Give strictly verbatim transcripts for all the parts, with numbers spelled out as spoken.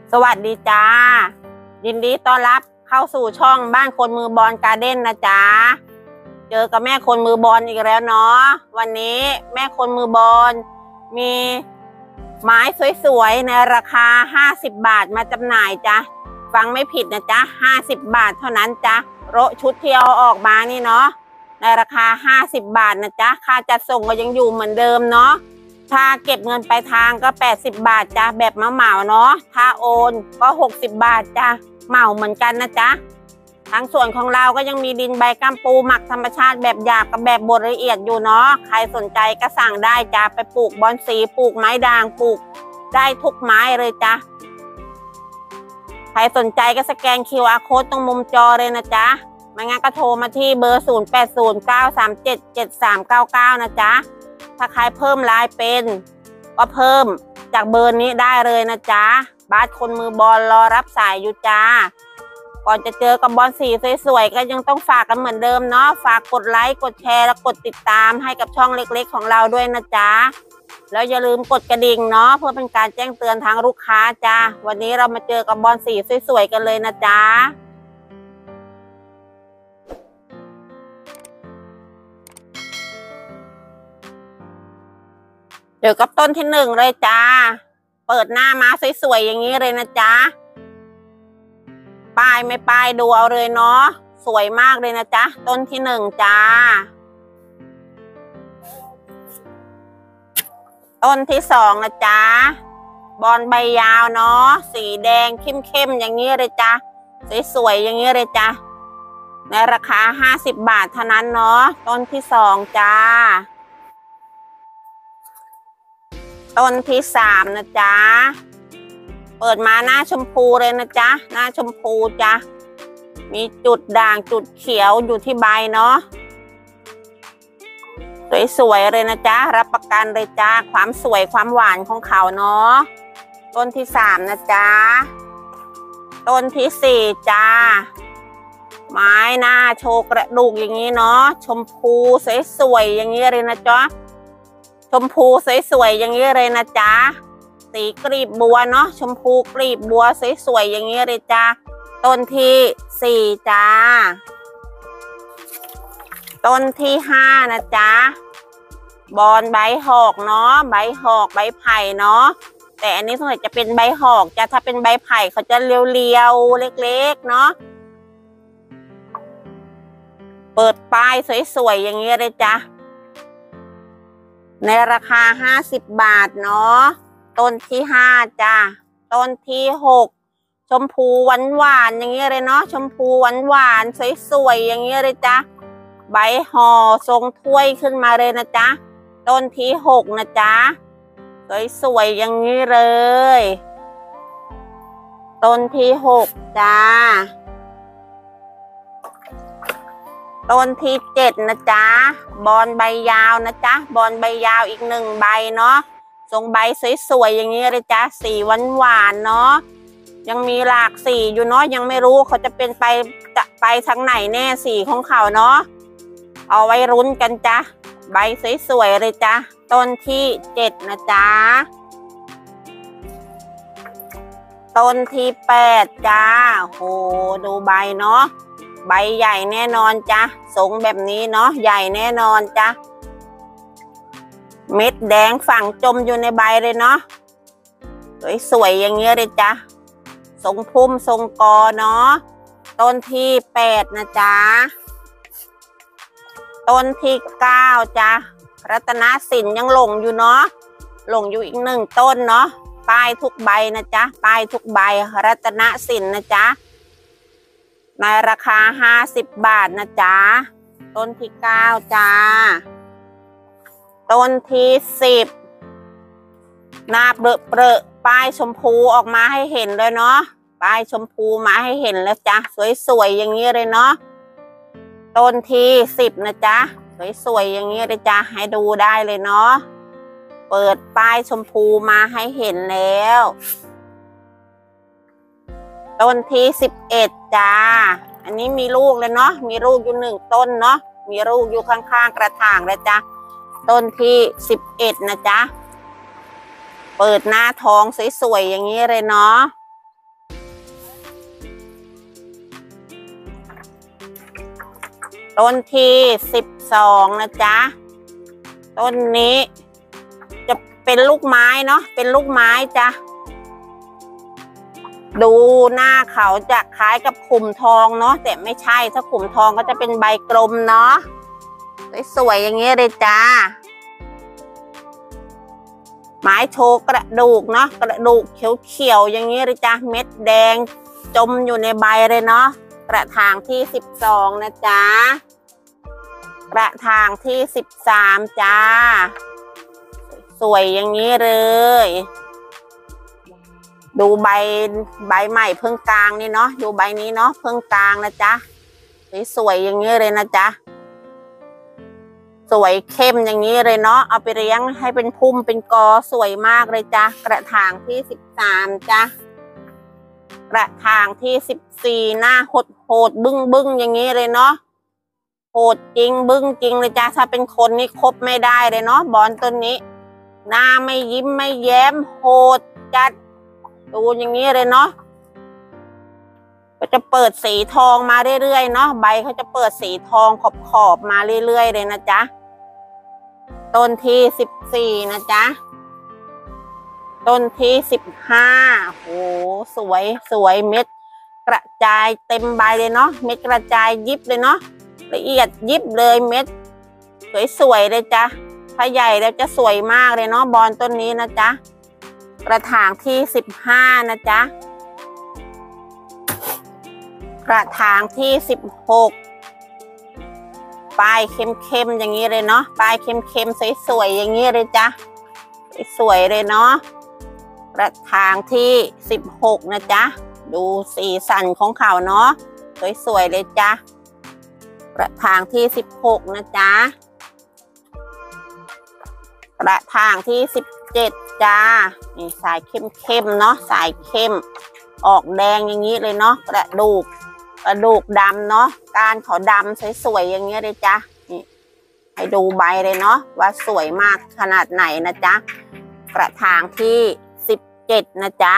สวัสดีจ้ายินดีต้อนรับเข้าสู่ช่องบ้านคนมือบอลการ์เด้นนะจ๊ะเจอกับแม่คนมือบอลอีกแล้วเนาะวันนี้แม่คนมือบอลมีไม้สวยๆในราคาห้าสิบบาทมาจำหน่ายจ้ะฟังไม่ผิดนะจ๊ะห้าสิบบาทเท่านั้นจ้ะโละชุดที่เอาออกมานี่เนาะในราคาห้าสิบบาทนะจ๊ะค่าจัดส่งก็ยังอยู่เหมือนเดิมเนาะถ้าเก็บเงินปลายทางก็แปดสิบบาทจ้ะแบบเหมาๆเนาะถ้าโอนก็หกสิบบาทจ้ะเหมาเหมือนกันนะจ๊ะทั้งส่วนของเราก็ยังมีดินใบกัมปูหมักธรรมชาติแบบหยาบกับแบบบดละเอียดอยู่เนาะใครสนใจก็สั่งได้จ้ะไปปลูกบอนสีปลูกไม้ด่างปลูกได้ทุกไม้เลยจ้ะใครสนใจก็สแกน คิว อาร์ Code ตรงมุมจอเลยนะจ๊ะไม่งั้นก็โทรมาที่เบอร์ศูนย์ แปด ศูนย์ เก้า สาม เจ็ด เจ็ด สาม เก้า เก้านะจ๊ะถ้าใครเพิ่มไลน์เป็นก็เพิ่มจากเบอร์นี้ได้เลยนะจ๊ะบาสคนมือบอลรอรับสายอยู่จ้าก่อนจะเจอกับบอลสีสวยๆก็ยังต้องฝากกันเหมือนเดิมเนาะฝากกดไลค์กดแชร์และกดติดตามให้กับช่องเล็กๆของเราด้วยนะจ๊ะแล้วอย่าลืมกดกระดิ่งเนาะเพื่อเป็นการแจ้งเตือนทางลูกค้าจ้าวันนี้เรามาเจอกับบอลสีสวยๆกันเลยนะจ๊ะเดี๋ยวกับต้นที่หนึ่งเลยจ้าเปิดหน้ามาสวยๆอย่างนี้เลยนะจ๊ะป้ายไม่ป้ายดูเอาเลยเนาะสวยมากเลยนะจ๊ะต้นที่หนึ่งจ้าต้นที่สองนะจ๊ะบอลใบยาวเนาะสีแดงเข้มๆอย่างนี้เลยจ้ะสวยๆอย่างนี้เลยจ้ะในราคาห้าสิบบาทเท่านั้นเนาะต้นที่สองจ้าต้นที่สามนะจ๊ะเปิดมาหน้าชมพูเลยนะจ๊ะหน้าชมพูจ้ะมีจุดด่างจุดเขียวอยู่ที่ใบเนาะสวยๆเลยนะจ๊ะรับประกันเลยจ้าความสวยความหวานของเขาเนาะต้นที่สามนะจ๊ะต้นที่สี่จ้าไม้หน้าโชว์กระดูกอย่างนี้เนาะชมพูสวยๆอย่างนี้เลยนะจ๊ะชมพูสวยๆอย่างนี้เลยนะจ๊ะสีกลีบบัวเนาะชมพูกลีบบัวสวยๆอย่างนี้เลยจ้าต้นที่สี่จ้าต้นที่ห้านะจ๊ะบอนใบหอกเนาะใบหอกใบไผ่เนาะแต่อันนี้ส่วนใหญ่จะเป็นใบหอกจ้ะถ้าเป็นใบไผ่เขาจะเรียวๆเล็กๆเนาะเปิดป้ายสวยๆอย่างนี้เลยจ้ะในราคาห้าสิบบาทเนาะต้นที่ห้าจ้ะต้นที่หกชมพูหวานหวานอย่างนี้เลยเนาะชมพูหวานหวานสวยๆอย่างนี้เลยจ้ะใบห่อทรงถ้วยขึ้นมาเลยนะจ๊ะต้นที่หกนะจ๊ะสวยๆอย่างนี้เลยต้นที่หกจ้าต้นที่เจ็ดนะจ๊ะบอนใบยาวนะจ๊ะบอนใบยาวอีกหนึ่งใบเนาะทรงใบสวยๆอย่างนี้เลยจ้ะสีหวานๆเนาะยังมีหลากสีอยู่เนาะยังไม่รู้เขาจะเป็นไปจะไปทางไหนแน่สีของเขาเนาะเอาไว้รุ้นกันจ้ะใบสวยๆเลยจ้ะต้นที่เจ็ดนะจ๊ะต้นที่แปดจ้าโหดูใบเนาะใบใหญ่แน่นอนจ้ะทรงแบบนี้เนาะใหญ่แน่นอนจ้ะเม็ดแดงฝังจมอยู่ในใบเลยเนาะสวยๆอย่างเงี้ยเลยจ้ะทรงพุ่มทรงกอเนาะต้นที่แปดนะจ๊ะต้นที่เก้าจ้ะรัตนสินยังหลงอยู่เนาะหลงอยู่อีกหนึ่งต้นเนาะป้ายทุกใบนะจ๊ะป้ายทุกใบรัตนสินนะจ๊ะในราคาห้าสิบบาทนะจ๊ะต้นที่เก้าจ้าต้นที่สิบหน้าเปรอะเปรอะป้ายชมพูออกมาให้เห็นเลยเนาะป้ายชมพูมาให้เห็นแล้วจ้ะสวยๆอย่างนี้เลยเนาะต้นที่สิบนะจ๊ะสวยๆอย่างนี้เลยจ้ะให้ดูได้เลยเนาะเปิดป้ายชมพูมาให้เห็นแล้วต้นที่สิบเอ็ดจ้าอันนี้มีลูกเลยเนาะมีลูกอยู่หนึ่งต้นเนาะมีลูกอยู่ข้างๆกระถางเลยจ้ะต้นที่สิบเอ็ดนะจ๊ะเปิดหน้าท้องสวยๆอย่างนี้เลยเนาะต้นที่สิบสองนะจ๊ะต้นนี้จะเป็นลูกไม้เนาะเป็นลูกไม้จ้ะดูหน้าเขาจะคล้ายกับขุมทองเนาะแต่ไม่ใช่ถ้าขุมทองก็จะเป็นใบกลมเนาะสวยๆอย่างเงี้ยเลยจ้าไม้โชว์กระดูกเนาะกระดูกเขียวๆอย่างเงี้ยเลยจ้าเม็ดแดงจมอยู่ในใบเลยเนาะกระถางที่สิบสองนะจ๊ะกระถางที่สิบสามจ้าสวยอย่างนี้เลยดูใบใบใหม่เพิ่งกลางนี่เนาะดูใบนี้เนาะเพิ่งกลางนะจ๊ะสวยอย่างนี้เลยนะจ๊ะสวยเข้มอย่างนี้เลยเนาะเอาไปเลี้ยงให้เป็นพุ่มเป็นกอสวยมากเลยจ้ะกระถางที่สิบสามจ้ะกระถางที่สิบสี่หน้าโหดโหดบึ้งบึ้งอย่างนี้เลยเนาะโหดจริงบึ้งจริงเลยจ้ะถ้าเป็นคนนี่คบไม่ได้เลยเนาะบอนต้นนี้หน้าไม่ยิ้มไม่แย้มโหดจัดดูอย่างนี้เลยเนาะก็จะเปิดสีทองมาเรื่อยๆเนาะใบเขาจะเปิดสีทองขอบๆมาเรื่อยๆเลยนะจ๊ะต้นที่สิบสี่นะจ๊ะต้นที่สิบห้าโอ้สวยสวยเม็ดกระจายเต็มใบเลยเนาะเม็ดกระจายยิบเลยเนาะละเอียดยิบเลยเม็ดสวยๆเลยจ้ะถ้าใหญ่แล้วจะสวยมากเลยเนาะบอนต้นนี้นะจ๊ะกระถางที่สิบห้านะจ๊ะกระถางที่สิบหกปลายเข้มๆอย่างนี้เลยเนาะปลายเข้มๆสวยๆอย่างนี้เลยจ้ะสวยเลยเนาะกระถางที่สิบหกนะจ๊ะดูสีสันของเขาเนาะสวยๆเลยจ้ะกระถางที่สิบหกนะจ๊ะกระถางที่สิบเจ็ดจ้านี่สายเข้มๆเนาะสายเข้มออกแดงอย่างนี้เลยเนาะกระดูกกระดูกดำเนาะก้านเขาดำสวยๆอย่างเงี้ยเลยจ้ะนี่ให้ดูใบเลยเนาะว่าสวยมากขนาดไหนนะจ๊ะกระถางที่สิบเจ็ดนะจ๊ะ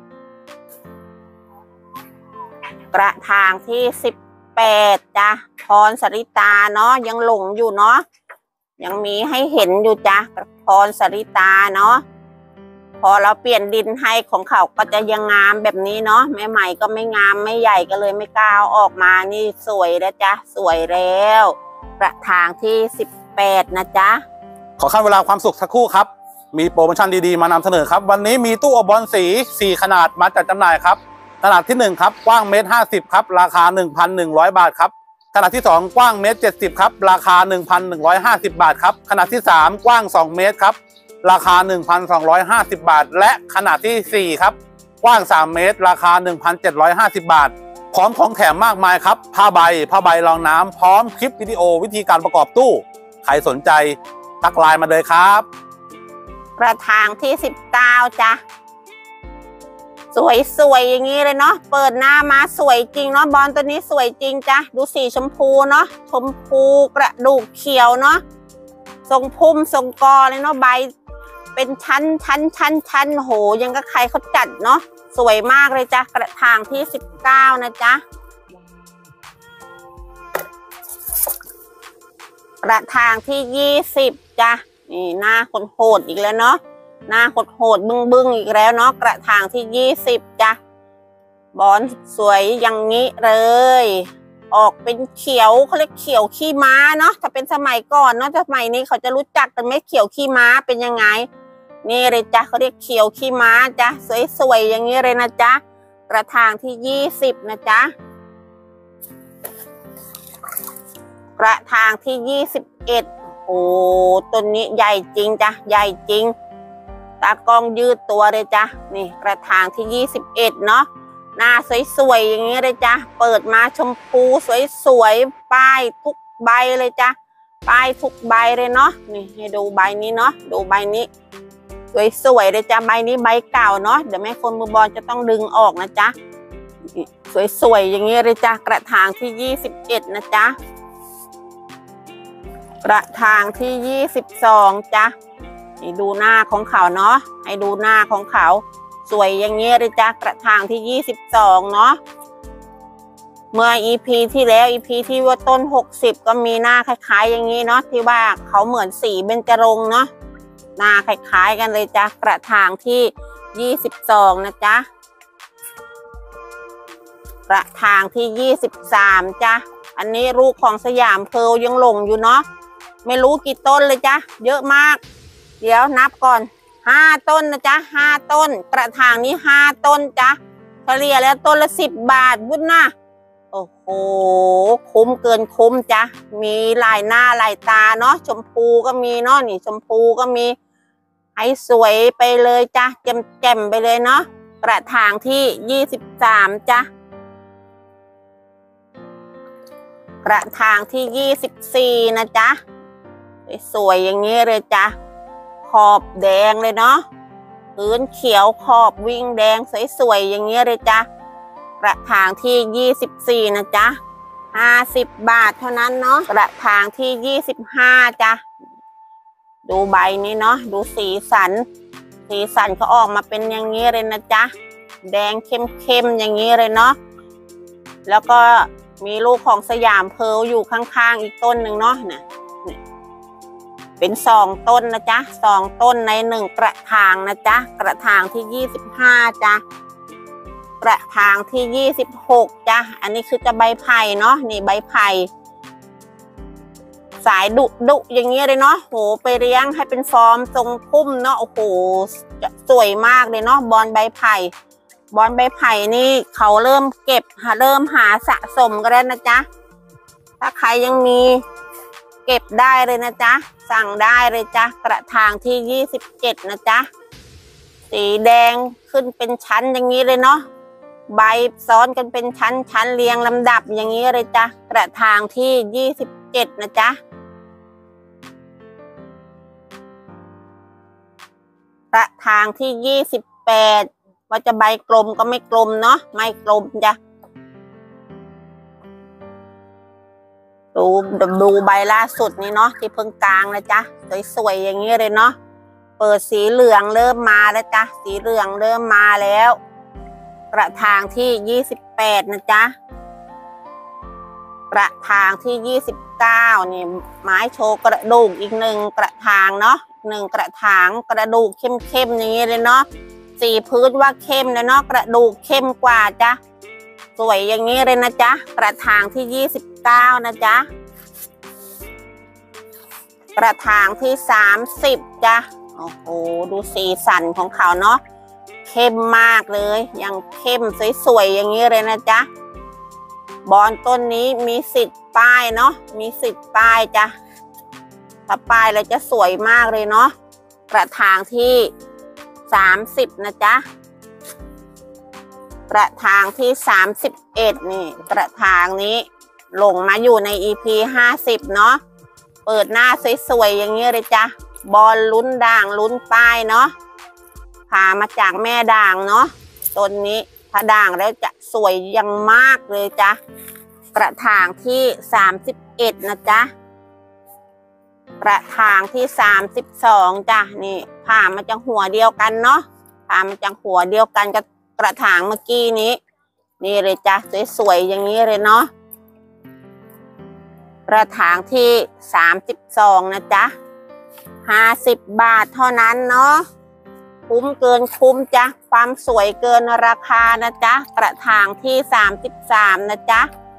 กระถางที่สิบแปดจ้ะพรสริตาเนาะยังหลงอยู่เนาะยังมีให้เห็นอยู่จ้ะพรสริตาเนาะพอเราเปลี่ยนดินให้ของเขาก็จะยังงามแบบนี้เนาะแม่ใหม่ก็ไม่งามไม่ใหญ่ก็เลยไม่กล้าออกมานี่สวยแล้วจ้ะสวยแล้วกระถางที่สิบแปดนะจ๊ะขอขั้นเวลาความสุขสักครู่ครับมีโปรโมชั่นดีๆมานำเสนอครับวันนี้มีตู้อบบอลสีสี่ขนาดมาจัดจำหน่ายครับขนาดที่หนึ่งครับกว้างเมตรห้าสิบครับราคา หนึ่งพันหนึ่งร้อย บาทครับขนาดที่สองกว้างเมตรเจ็ดสิบครับราคา หนึ่งพันหนึ่งร้อยห้าสิบ บาทครับขนาดที่สามกว้างสองเมตรครับราคา หนึ่งพันสองร้อยห้าสิบ บาทและขนาดที่สี่ครับกว้างสามเมตรราคา หนึ่งพันเจ็ดร้อยห้าสิบ บาทพร้อมของแถมมากมายครับผ้าใบผ้าใบรองน้ำพร้อมคลิปวิดีโอวิธีการประกอบตู้ใครสนใจทักไลน์มาเลยครับกระถางที่สิบเก้าจ้ะสวยๆอย่างนี้เลยเนาะเปิดหน้ามาสวยจริงเนาะบอลตัวนี้สวยจริงจ้ะดูสีชมพูเนาะชมพูกระดูกเขียวเนาะทรงพุ่มทรงกอเลยเนาะใบเป็นชั้นชั้นชั้นชั้นโหยังก็ใครเขาจัดเนาะสวยมากเลยจ้ะกระถางที่สิบเก้านะจ๊ะกระถางที่ยี่สิบจ้ะนี่หน้าคนโหดอีกแล้วเนาะหน้าโหดโหดบึ้งบึ้งอีกแล้วเนาะกระถางที่ยี่สิบจ้ะบอนสวยอย่างนี้เลยออกเป็นเขียวเขาเรียกเขียวขี้ม้าเนาะถ้าเป็นสมัยก่อนเนาะสมัยนี้เขาจะรู้จักกันไหมเขียวขี้ม้าเป็นยังไงนี่เลยจ้ะเขาเรียกเขียวขี้ม้าจ้ะสวยๆอย่างนี้เลยนะจ๊ะกระถางที่ยี่สิบนะจ๊ะกระถางที่ยี่สิบเอ็ดโอ้ต้นนี้ใหญ่จริงจ้ะใหญ่จริงตากล้องยืดตัวเลยจ้ะนี่กระถางที่ยี่สิบเอ็ดเนาะหน้าสวยๆอย่างนี้เลยจ้ะเปิดมาชมพูสวยๆป้ายทุกใบเลยจ้ะป้ายทุกใบเลยเนาะนี่ให้ดูใบนี้เนาะดูใบนี้สวยๆเลยจ้ะใบนี้ใบเก่าเนาะเดี๋ยวแม่คนมือบอลจะต้องดึงออกนะจ๊ะสวยๆอย่างนี้เลยจ้ะกระถางที่ยี่สิบเอ็ดนะจ๊ะกระถางที่ยี่สิบสองจ้ะให้ดูหน้าของเขาเนาะให้ดูหน้าของเขาสวยอย่างเงี้ยเลยจ้ะกระถางที่ยี่สิบสองเนาะเมื่อ อี พี ที่แล้ว อี พี ที่ว่าต้นหกสิบก็มีหน้าคล้ายๆอย่างนี้เนาะที่ว่าเขาเหมือนสีเบญจรงค์เนาะหน้าคล้ายๆกันเลยจ้ะกระถางที่ยี่สิบสองนะจ๊ะกระถางที่ยี่สิบสามจ้ะอันนี้ลูกของสยามเพร์ลยังหลงอยู่เนาะไม่รู้กี่ต้นเลยจ้ะเยอะมากเดี๋ยวนับก่อนห้าต้นนะจ๊ะห้าต้นกระถางนี้ห้าต้นจ้ะเฉลี่ยแล้วต้นละสิบบาทบุญนะโอ้โหคุ้มเกินคุ้มจ้ะมีหลายหน้าหลายตาเนาะชมพูก็มีเนาะนี่ชมพูก็มีให้สวยไปเลยจ้ะแจ่มแจ่มไปเลยเนาะกระถางที่ยี่สิบสามจ้ะกระถางที่ยี่สิบสี่นะจ๊ะสวยอย่างนี้เลยจ้ะขอบแดงเลยเนาะพื้นเขียวขอบวิ่งแดงสวยๆอย่างนี้เลยจ้ะกระถางที่ยี่สิบสี่นะจ๊ะห้าสิบบาทเท่านั้นเนาะกระถางที่ยี่สิบห้าจ้ะดูใบนี้เนาะดูสีสันสีสันเขาออกมาเป็นอย่างนี้เลยนะจ๊ะแดงเข้มๆอย่างนี้เลยเนาะแล้วก็มีลูกของสยามเพร์ลอยู่ข้างๆอีกต้นหนึ่งเนาะเนี่ยเป็นสองต้นนะจ๊ะสองต้นในหนึ่งกระถางนะจ๊ะกระถางที่ยี่สิบห้าจ้ะกระถางที่ยี่สิบหกจ้ะอันนี้คือจะใบไผ่เนาะนี่ใบไผ่สายดุดุอย่างเงี้ยเลยเนาะโหไปเลี้ยงให้เป็นฟอร์มทรงพุ่มเนาะโอ้โหสวยมากเลยเนาะบอนใบไผ่บอนใบไผ่นี่เขาเริ่มเก็บเริ่มหาสะสมกันแล้วนะจ๊ะถ้าใครยังมีเก็บได้เลยนะจ๊ะสั่งได้เลยจ้ะกระถางที่ยี่สิบเจ็ดนะจ๊ะสีแดงขึ้นเป็นชั้นอย่างนี้เลยเนาะใบซ้อนกันเป็นชั้นชั้นเรียงลำดับอย่างนี้เลยจ้ะกระถางที่ยี่สิบเจ็ดนะจ๊ะกระถางที่ยี่สิบแปดว่าจะใบกลมก็ไม่กลมเนาะไม่กลมจ้ะดูดูใบล่าสุดนี่เนาะที่เพิ่งกลางนะจ๊ะสวยๆอย่างนี้เลยเนาะเปิดสีเหลืองเริ่มมาแล้วจ้ะสีเหลืองเริ่มมาแล้วกระถางที่ยี่สิบแปดนะจ๊ะกระถางที่ยี่สิบเก้านี่ไม้โชว์กระดูกอีกหนึ่งกระถางเนาะหนึ่งกระถางกระดูกเข้มๆอย่างนี้เลยเนาะสีพื้นว่าเข้มเลยเนาะกระดูกเข้มกว่าจ้ะสวยอย่างนี้เลยนะจ๊ะกระถางที่ยี่สิบเก้านะจ๊ะกระถางที่สามสิบจ้ะโอ้โหดูสีสันของเขาเนาะเข้มมากเลยยังเข้มสวยๆอย่างนี้เลยนะจ๊ะบอนต้นนี้มีสิทธิ์ป้ายเนาะมีสิทธิ์ป้ายจ้ะถ้าป้ายแล้วจะสวยมากเลยเนาะกระถางที่สามสิบนะจ๊ะกระถางที่สามสิบเอ็ดนี่กระถางนี้ลงมาอยู่ใน อี พี ห้าสิบเนาะเปิดหน้าสวยๆอย่างนี้เลยจ้ะบอลลุ้นด่างลุ้นป้ายเนาะพามาจากแม่ด่างเนาะต้นนี้ถ้าด่างแล้วจะสวยยังมากเลยจ้ะกระถางที่สามสิบเอ็ดนะจ๊ะกระถางที่สามสิบสองจ้ะนี่ผ่ามาจากหัวเดียวกันเนาะผ่ามาจากหัวเดียวกันกับกระถางเมื่อกี้นี้นี่เลยจ้ะสวยๆอย่างนี้เลยเนาะกระถางที่สามสิบสองนะจ๊ะห้าสิบบาทเท่านั้นเนาะคุ้มเกินคุ้มจ้ะความสวยเกินราคานะจ๊ะกระถางที่สามสิบสามนะจ๊ะ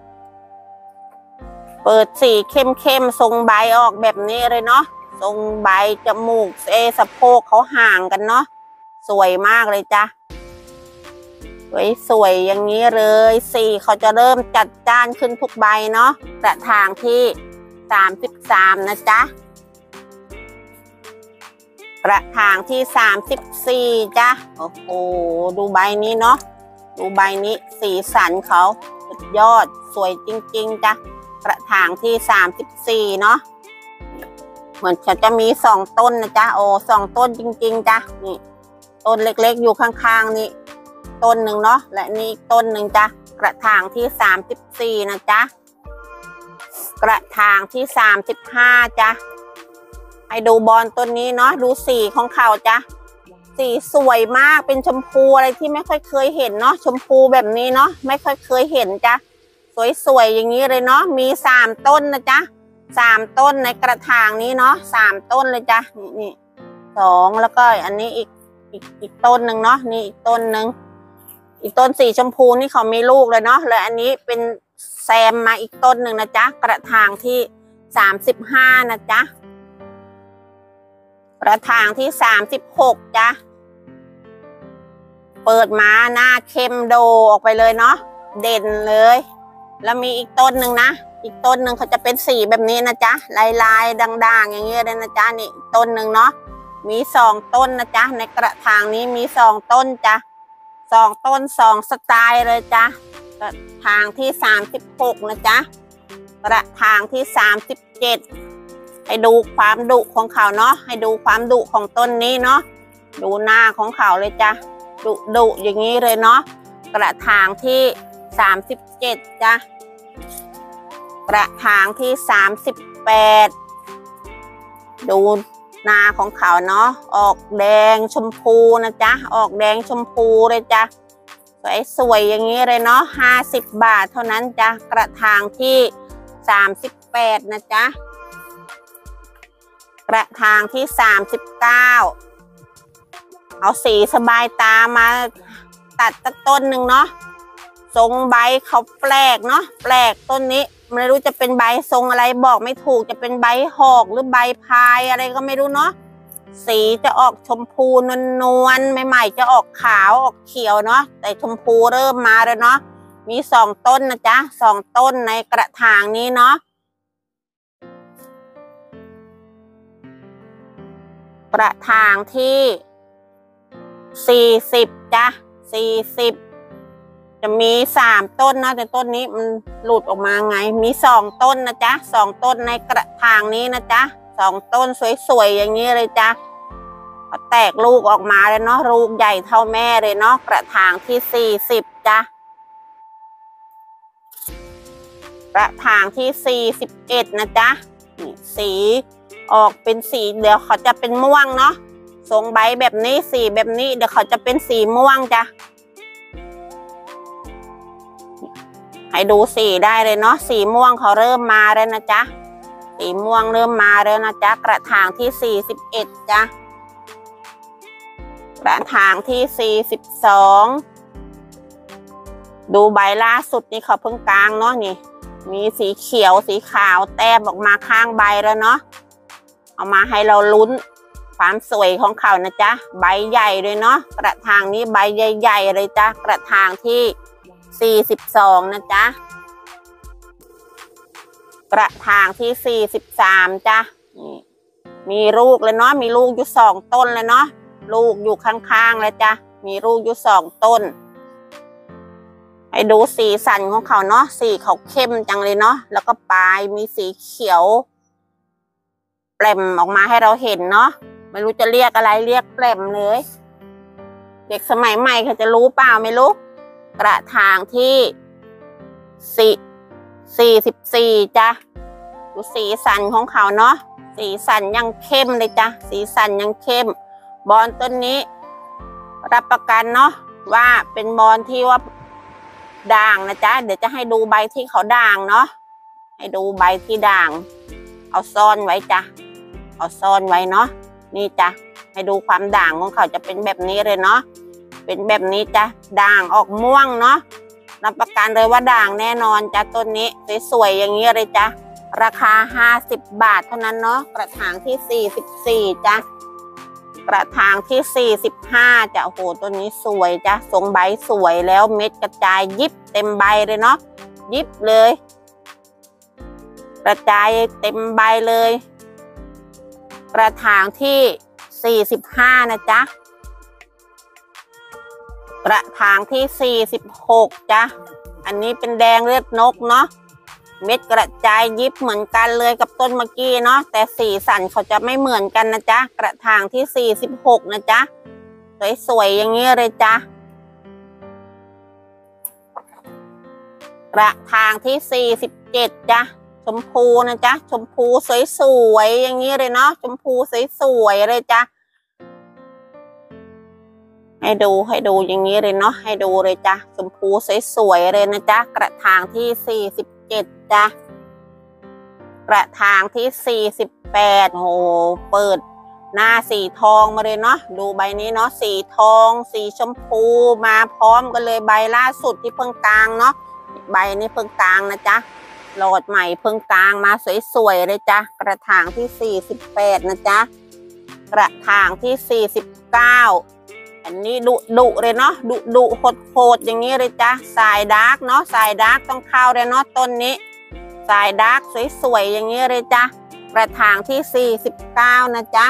เปิดสีเข้มๆทรงใบออกแบบนี้เลยเนาะทรงใบจมูกเอสะโพกเขาห่างกันเนาะสวยมากเลยจ้ะสวยๆอย่างนี้เลยสีเขาจะเริ่มจัดจ้านขึ้นทุกใบเนาะกระถางที่สามสิบสามนะจ๊ะกระถางที่สามสิบสี่จ้ะโอ้โหดูใบนี้เนาะดูใบนี้สีสันเขาสุดยอดสวยจริงๆจ้ะกระถางที่สามสิบสี่เนาะเหมือนจะมีสองต้นนะจ๊ะโอ้สองต้นจริงๆจ้ะนี่ต้นเล็กๆอยู่ข้างๆนี่ต้นหนึ่งเนาะและนี่ต้นหนึ่งจ้ะกระถางที่สามสิบสี่นะจ๊ะกระถางที่สามสิบห้าจ้ะให้ดูบอลต้นนี้เนาะดูสีของเขาจ้ะสีสวยมากเป็นชมพูอะไรที่ไม่ค่อยเคยเห็นเนาะชมพูแบบนี้เนาะไม่ค่อยเคยเห็นจ้ะสวยๆอย่างนี้เลยเนาะมีสามต้นนะจ๊ะสามต้นในกระถางนี้เนาะสามต้นเลยจ้ะนี่นี่สองแล้วก็อันนี้อีกอีกอีกต้นหนึ่งเนาะนี่อีกต้นหนึ่งอีกต้นสีชมพูนี่เขามีลูกเลยเนาะแล้วอันนี้เป็นแซมมาอีกต้นหนึ่งนะจ๊ะกระถางที่สามสิบห้านะจ๊ะกระถางที่สามสิบหกจ้ะเปิดมาหน้าเข้มโดออกไปเลยเนาะเด่นเลยแล้วมีอีกต้นหนึ่งนะอีกต้นหนึ่งเขาจะเป็นสีแบบนี้นะจ๊ะลายลายด่างๆอย่างเงี้ยเลยนะจ๊ะนี่ต้นหนึ่งเนาะมีสองต้นนะจ๊ะในกระถางนี้มีสองต้นจ้ะสองต้นสองสไตล์เลยจ้ะกระถางที่สามสิบหกนะจ๊ะกระถางที่สามสิบเจ็ดให้ดูความดุของเขาเนาะให้ดูความดุของต้นนี้เนาะดูหน้าของเขาเลยจ้ะดุดุอย่างนี้เลยเนาะกระถางที่สามสิบเจ็ดจ้ะกระถางที่สามสิบแปดดูหน้าของเขาเนาะออกแดงชมพูนะจ๊ะออกแดงชมพูเลยจ้ะสวยๆอย่างนี้เลยเนาะห้าสิบบาทเท่านั้นจ้ะกระถางที่สามสิบแปดนะจ๊ะกระถางที่สามสิบเก้าเอาสีสบายตามาตัดตัดต้นหนึ่งเนาะทรงใบเขาแปลกเนาะแปลกต้นนี้ไม่รู้จะเป็นใบทรงอะไรบอกไม่ถูกจะเป็นใบหอกหรือใบพายอะไรก็ไม่รู้เนาะสีจะออกชมพูนวลๆใหม่ๆจะออกขาวออกเขียวเนาะแต่ชมพูเริ่มมาแล้วเนาะมีสองต้นนะจ๊ะสองต้นในกระถางนี้เนาะกระถางที่สี่สิบจ้ะสี่สิบจะมีสามต้นนะแต่ต้นนี้มันหลุดออกมาไงมีสองต้นนะจ๊ะสองต้นในกระถางนี้นะจ๊ะสองต้นสวยๆอย่างนี้เลยจ้ะเขาแตกลูกออกมาเลยเนาะลูกใหญ่เท่าแม่เลยเนาะกระถางที่สี่สิบจ้ะกระถางที่สี่สิบเอ็ดนะจ๊ะนี่สีออกเป็นสีเดี๋ยวเขาจะเป็นม่วงเนาะทรงใบแบบนี้สีแบบนี้เดี๋ยวเขาจะเป็นสีม่วงจ้ะให้ดูสีได้เลยเนาะสีม่วงเขาเริ่มมาแล้วนะจ๊ะสีม่วงเริ่มมาแล้วนะจ๊ะกระถางที่สี่สิบเอ็ดจ้ะกระถางที่สี่สิบสองดูใบล่าสุดนี่เขาเพิ่งกลางเนาะนี่มีสีเขียวสีขาวแต้มออกมาข้างใบแล้วเนาะเอามาให้เราลุ้นความสวยของเขานะจ๊ะใบใหญ่เลยเนาะกระถางนี้ใบใหญ่ๆเลยจ้ะกระถางที่สี่สิบสองนะจ๊ะกระถางที่สี่สิบสามจ้ะนี่มีลูกเลยเนาะมีลูกอยู่สองต้นเลยเนาะลูกอยู่ข้างๆเลยจ้ะมีลูกอยู่สองต้นให้ดูสีสันของเขาเนาะสีเขาเข้มจังเลยเนาะแล้วก็ปลายมีสีเขียวแปลมออกมาให้เราเห็นเนาะไม่รู้จะเรียกอะไรเรียกแปลมเลยเด็กสมัยใหม่เขาจะรู้เปล่าไม่รู้กระถางที่สี่สี่สิบสี่จ้ะดูสีสันของเขาเนาะสีสันยังเข้มเลยจ้ะสีสันยังเข้มบอนต้นนี้รับประกันเนาะว่าเป็นบอนที่ว่าด่างนะจ๊ะเดี๋ยวจะให้ดูใบที่เขาด่างเนาะให้ดูใบที่ด่างเอาซ่อนไว้จ้ะเอาซ่อนไว้เนาะนี่จ้ะให้ดูความด่างของเขาจะเป็นแบบนี้เลยเนาะเป็นแบบนี้จ้ะด่างออกม่วงเนาะรับประกันเลยว่าด่างแน่นอนจ้ะต้นนี้สวยๆอย่างนี้เลยจ้ะราคาห้าสิบบาทเท่านั้นเนาะกระถางที่สี่สิบสี่จ้ะกระถางที่สี่สิบห้าจ้ะโอ้โหต้นนี้สวยจ้ะทรงใบสวยแล้วเม็ดกระจายยิบเต็มใบเลยเนาะยิบเลยกระจายเต็มใบเลยกระถางที่สี่สิบห้านะจ๊ะกระถางที่สี่สิบหกจ้ะอันนี้เป็นแดงเลือดนกเนาะเม็ดกระจายยิบเหมือนกันเลยกับต้นเมื่อกี้เนาะแต่สีสันเขาจะไม่เหมือนกันนะจ๊ะกระถางที่สี่สิบหกนะจ๊ะสวยๆอย่างนี้เลยจ้ะกระถางที่สี่สิบเจ็ดจ้ะชมพูนะจ๊ะชมพูสวยๆอย่างนี้เลยเนาะชมพูสวยๆเลยจ้ะใให้ดูให้ดูอย่างนี้เลยเนาะให้ดูเลยจ้ะชมพูสวยๆเลยนะจ๊ะกระถางที่สี่สิบเจ็ดจ้ะกระถางที่สี่สิบแปดโหเปิดหน้าสีทองมาเลยเนาะดูใบนี้เนาะสีทองสีชมพูมาพร้อมกันเลยใบล่าสุดที่เพิ่งกลางเนาะใบนี้เพิ่งกลางนะจ๊ะโหลดใหม่เพิ่งกลางมาสวยๆเลยจ้ะกระถางที่สี่สิบแปดนะจ๊ะกระถางที่สี่สิบเก้าอันนี้ดุดุเลยเนาะดุดุโหดโหดอย่างนี้เลยจ้ะสายดาร์กเนาะสายดาร์กต้องเข้าเลยเนาะต้นนี้สายดาร์กสวยๆอย่างนี้เลยจ้ะกระถางที่สี่สิบเก้านะจ๊ะ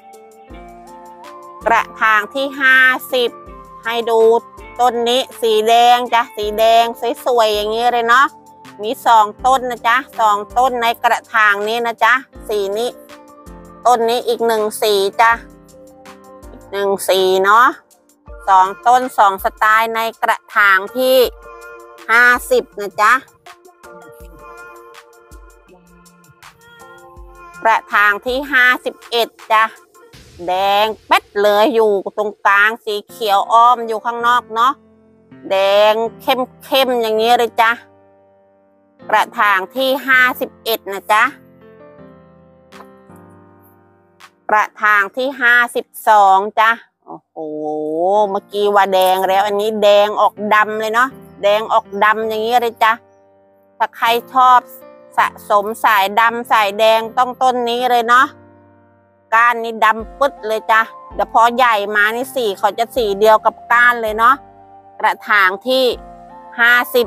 กระถางที่ห้าสิบให้ดูต้นนี้สีแดงจ้ะสีแดงสวยๆอย่างนี้เลยเนาะมีสองต้นนะจ๊ะสองต้นในกระถางนี้นะจ๊ะสีนี้ต้นนี้อีกหนึ่งสีจ้ะหนึ่งสีเนาะสองต้นสองสไตล์ในกระถางที่ห้าสิบนะจ๊ะกระถางที่ห้าสิบเอ็ดจ้ะแดงเป๊ดเลยอยู่ตรงกลางสีเขียวอ้อมอยู่ข้างนอกเนาะแดงเข้มเข้มอย่างนี้เลยจ้ะกระถางที่ห้าสิบเอ็ดนะจ๊ะกระถางที่ห้าสิบสองจ้ะโอ้โหเมื่อกี้ว่าแดงแล้วอันนี้แดงออกดำเลยเนาะแดงออกดำอย่างนี้เลยจ้ะถ้าใครชอบสะสมสายดำสายแดงต้องต้นนี้เลยเนาะก้านนี้ดำปึ๊ดเลยจ้ะเดี๋ยวพอใหญ่มานี่สีเขาจะสีเดียวกับก้านเลยเนาะกระถางที่ห้าสิบ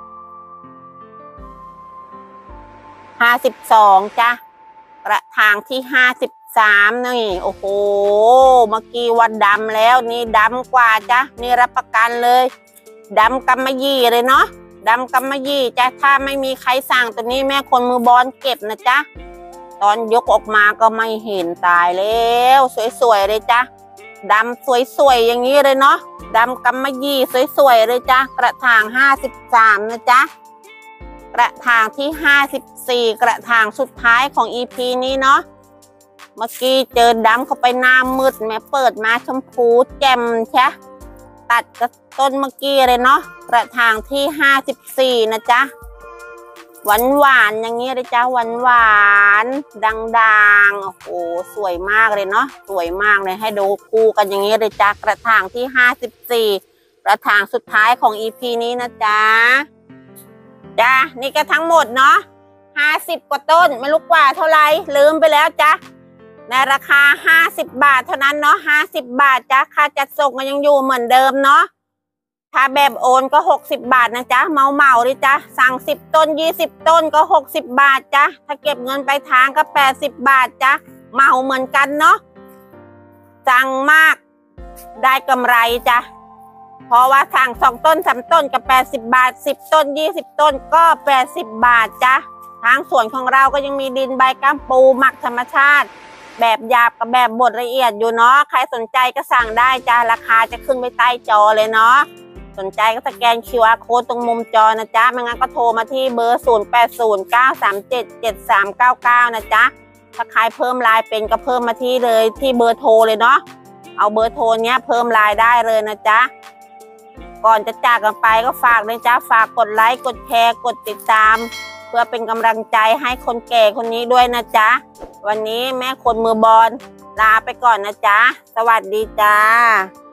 ห้าสิบสองจ้ะกระถางที่ห้าสิบสามนี่โอ้โหเมื่อกี้วันดำแล้วนี่ดำกว่าจ้ะนี่รับประกันเลยดำกำมะยี่เลยเนาะดำกำมะยี่จ้ะถ้าไม่มีใครสั่งตัวนี้แม่คนมือบอลเก็บนะจ๊ะตอนยกออกมาก็ไม่เห็นตายแล้วสวยๆเลยจ้ะดำสวยๆอย่างนี้เลยเนาะดำกำมะยี่สวยๆเลยจ้ะกระถางห้าสิบสามนะจ๊ะกระถางที่ห้าสิบสี่กระถางสุดท้ายของ อี พี นี้เนาะเมื่อกี้เจอดำเข้าไปหน้ามืดแม่เปิดมาชมพูแจ่มใช่ตัดกับต้นเมื่อกี้เลยเนาะกระถางที่ห้าสิบสี่นะจ๊ะหวานหวานอย่างนี้เลยจ้ะหวานหวานดังๆโอ้โหสวยมากเลยเนาะสวยมากเลยให้ดูคู่กันอย่างนี้เลยจ้ะกระถางที่ห้าสิบสี่กระถางสุดท้ายของ อี พี นี้นะจ๊ะจ้ะนี่ก็ทั้งหมดเนาะห้าสิบกว่าต้นไม่รู้กว่าเท่าไหร่ลืมไปแล้วจ้ะในราคาห้าสิบบาทเท่านั้นเนาะห้าสิบบาทจ้ะค่าจัดส่งก็ยังอยู่เหมือนเดิมเนาะถ้าแบบโอนก็หกสิบบาทนะจ๊ะเมาเมาดิจ้ะสั่งสิบต้นยี่สิบต้นก็หกสิบบาทจ้ะถ้าเก็บเงินไปทางก็แปดสิบบาทจ้ะเมาเหมือนกันเนาะสั่งมากได้กำไรจ้ะเพราะว่าสั่งสองต้นสามต้นก็แปดสิบบาทสิบต้นยี่สิบต้นก็แปดสิบบาทจ้ะทางสวนของเราก็ยังมีดินใบกัมปูหมักธรรมชาติแบบหยาบกับแบบบดละเอียดอยู่เนาะใครสนใจก็สั่งได้จ้ะราคาจะขึ้นไปใต้จอเลยเนาะสนใจก็สแกน คิว อาร์ Code ตรงมุมจอนะจ๊ะไม่งั้นก็โทรมาที่เบอร์ศูนย์ แปด ศูนย์ เก้า สาม เจ็ด เจ็ด สาม เก้า เก้านะจ๊ะถ้าใครเพิ่มไลน์เป็นก็เพิ่มมาที่เลยที่เบอร์โทรเลยเนาะเอาเบอร์โทรเนี้ยเพิ่มไลน์ได้เลยนะจ๊ะก่อนจะจากกันไปก็ฝากเลยจ้ะฝากกดไลค์กดแชร์กดติดตามเพื่อเป็นกำลังใจให้คนแก่คนนี้ด้วยนะจ๊ะวันนี้แม่คนมือบอลลาไปก่อนนะจ๊ะสวัสดีจ้า